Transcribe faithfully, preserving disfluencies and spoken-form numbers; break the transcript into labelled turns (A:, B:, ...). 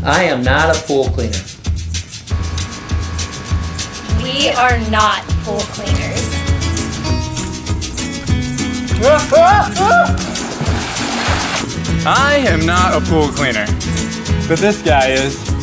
A: I am not a pool cleaner.
B: We are not pool cleaners.
C: I am not a pool cleaner, but this guy is.